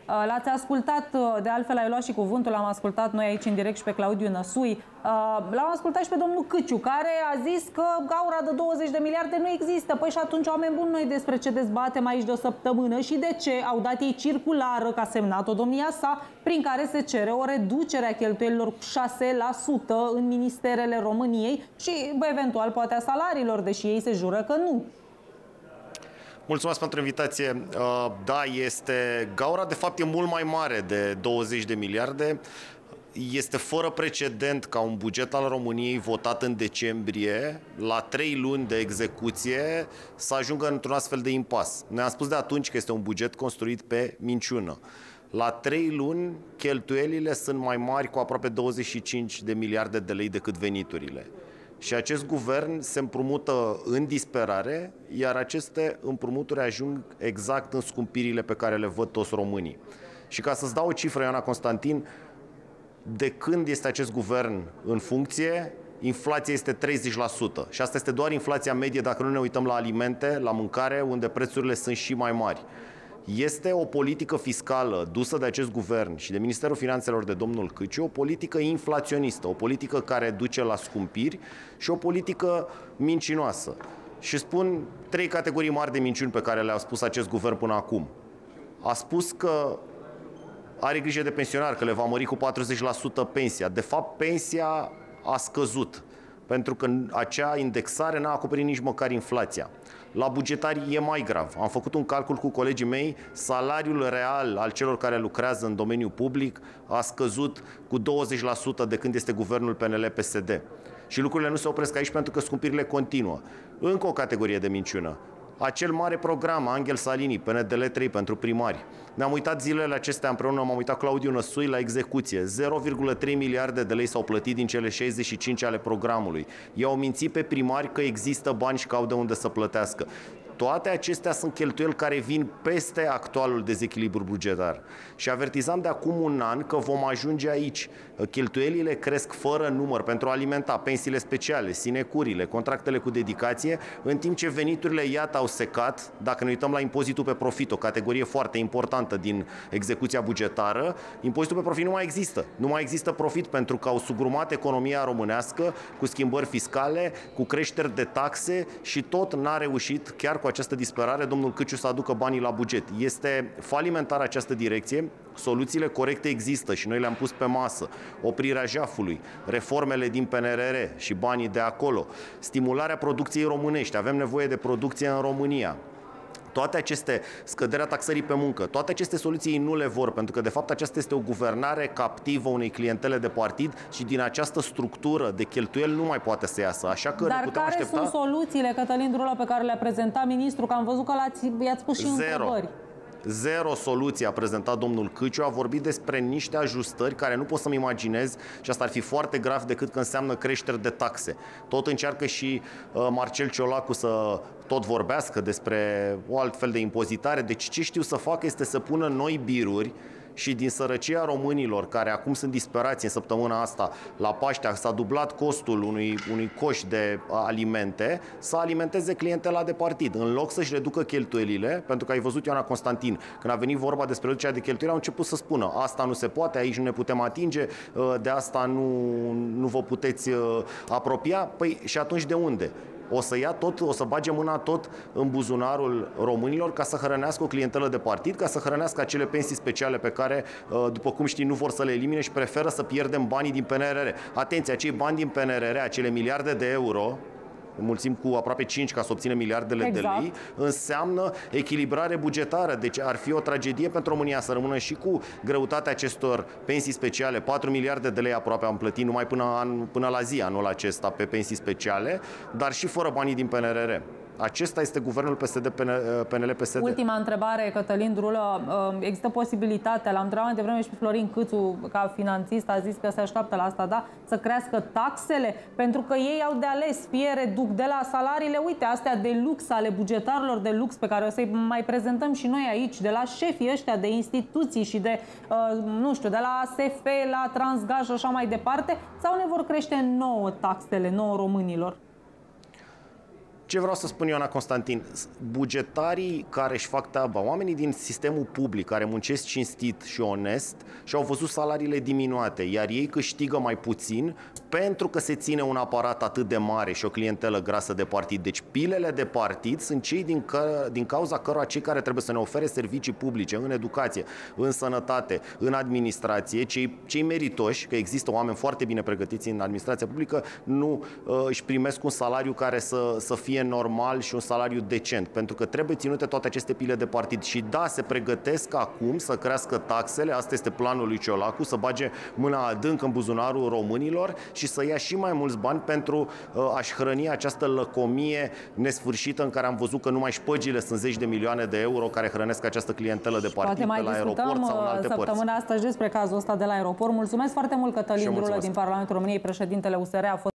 L-ați ascultat, de altfel ai luat și cuvântul, l-am ascultat noi aici în direct și pe Claudiu Năsui. L-am ascultat și pe domnul Câciu, care a zis că gaura de 20 de miliarde nu există. Păi și atunci, oameni buni, noi despre ce dezbatem aici de o săptămână și de ce au dat ei circulară, ca semnat-o domnia sa, prin care se cere o reducere a cheltuielilor cu 6% în ministerele României și eventual poate a salariilor, deși ei se jură că nu. Mulțumesc pentru invitație. Da, gaura de fapt e mult mai mare de 20 de miliarde. Este fără precedent ca un buget al României votat în decembrie, la 3 luni de execuție, să ajungă într-un astfel de impas. Noi am spus de atunci că este un buget construit pe minciună. La 3 luni, cheltuielile sunt mai mari cu aproape 25 de miliarde de lei decât veniturile. Și acest guvern se împrumută în disperare, iar aceste împrumuturi ajung exact în scumpirile pe care le văd toți românii. Și ca să-ți dau o cifră, Ioana Constantin, de când este acest guvern în funcție, inflația este 30%. Și asta este doar inflația medie dacă nu ne uităm la alimente, la mâncare, unde prețurile sunt și mai mari. Este o politică fiscală dusă de acest guvern și de Ministerul Finanțelor de domnul Câciu, o politică inflaționistă, o politică care duce la scumpiri și o politică mincinoasă. Și spun 3 categorii mari de minciuni pe care le-a spus acest guvern până acum. A spus că are grijă de pensionari, că le va mări cu 40% pensia. De fapt, pensia a scăzut, pentru că acea indexare n-a acoperit nici măcar inflația. La bugetari e mai grav. Am făcut un calcul cu colegii mei, salariul real al celor care lucrează în domeniul public a scăzut cu 20% de când este guvernul PNL-PSD. Și lucrurile nu se opresc aici pentru că scumpirile continuă. Încă o categorie de minciună. Acel mare program, Angel Salini, PNDL 3 pentru primari. Ne-am uitat zilele acestea împreună, m-am uitat Claudiu Năsui la execuție. 0,3 miliarde de lei s-au plătit din cele 65 ale programului. I-au mințit pe primari că există bani și că au de unde să plătească. Toate acestea sunt cheltuieli care vin peste actualul dezechilibru bugetar. Și avertizam de acum un an că vom ajunge aici. Cheltuielile cresc fără număr pentru a alimenta pensiile speciale, sinecurile, contractele cu dedicație, în timp ce veniturile, iată, au secat. Dacă ne uităm la impozitul pe profit, o categorie foarte importantă din execuția bugetară, impozitul pe profit nu mai există. Nu mai există profit pentru că au sugrumat economia românească cu schimbări fiscale, cu creșteri de taxe și tot n-a reușit, chiar cu această disperare, domnul Câciu să aducă banii la buget. Este falimentară această direcție, soluțiile corecte există și noi le-am pus pe masă. Oprirea jafului, reformele din PNRR și banii de acolo, stimularea producției românești, avem nevoie de producție în România. Toate aceste, scăderea taxării pe muncă, toate aceste soluții nu le vor, pentru că de fapt aceasta este o guvernare captivă unei clientele de partid și din această structură de cheltuieli nu mai poate să iasă. Așa că dar ne putem care aștepta... sunt soluțiile, Cătălin Drulă, pe care le-a prezentat ministrul? Că am văzut că i-ați pus și întrebări. Zero soluție a prezentat domnul Câciu, a vorbit despre niște ajustări care nu pot să-mi imaginez și asta ar fi foarte grav decât că înseamnă creșteri de taxe. Tot încearcă și Marcel Ciolacu să tot vorbească despre o altfel de impozitare. Deci ce știu să facă este să pună noi biruri și din sărăcia românilor, care acum sunt disperați în săptămâna asta, la Paștea s-a dublat costul unui coș de alimente, să alimenteze clientela de partid. În loc să-și reducă cheltuielile, pentru că ai văzut, Ioana Constantin, când a venit vorba despre reducerea de cheltuieli, au început să spună: asta nu se poate, aici nu ne putem atinge, de asta nu vă puteți apropia. Păi și atunci de unde? O să ia tot, o să bage mâna tot în buzunarul românilor ca să hrănească o clientelă de partid, ca să hrănească acele pensii speciale pe care, după cum știi, nu vor să le elimine și preferă să pierdem banii din PNRR. Atenție, acei bani din PNRR, acele miliarde de euro, mulțim cu aproape 5 ca să obținem miliardele de lei, înseamnă echilibrare bugetară. Deci ar fi o tragedie pentru România să rămână și cu greutatea acestor pensii speciale. 4 miliarde de lei aproape am plătit numai până la zi anul acesta pe pensii speciale, dar și fără banii din PNRR. Acesta este guvernul PNL-PSD. Ultima întrebare, Cătălin Drulă. Există posibilitatea, l-am întrebat de vreme și pe Florin Câțu, ca finanțist, a zis că se așteaptă la asta, da? Să crească taxele? Pentru că ei au de ales, fie reduc de la salariile, uite, astea de lux, ale bugetarilor de lux, pe care o să-i mai prezentăm și noi aici, de la șefii ăștia de instituții și de, nu știu, de la ASF, la Transgaz și așa mai departe, sau ne vor crește nouă taxele, nouă românilor? Ce vreau să spun, Ioana Constantin, bugetarii care își fac treaba, oamenii din sistemul public care muncesc cinstit și onest și-au văzut salariile diminuate, iar ei câștigă mai puțin pentru că se ține un aparat atât de mare și o clientelă grasă de partid. Deci pilele de partid sunt cei din cauza cărora cei care trebuie să ne ofere servicii publice în educație, în sănătate, în administrație, cei meritoși, că există oameni foarte bine pregătiți în administrația publică, nu își primesc un salariu care să fie normal și un salariu decent, pentru că trebuie ținute toate aceste pile de partid. Și da, se pregătesc acum să crească taxele, asta este planul lui Ciolacu, să bage mâna adânc în buzunarul românilor și să ia și mai mulți bani pentru a-și hrăni această lăcomie nesfârșită în care am văzut că numai șpăgile sunt zeci de milioane de euro care hrănesc această clientelă de partid pe la aeroport sau în alte părți. Săptămâna asta despre cazul ăsta de la aeroport. Mulțumesc foarte mult, Cătălin Drulă din Parlamentul României, președintele USR.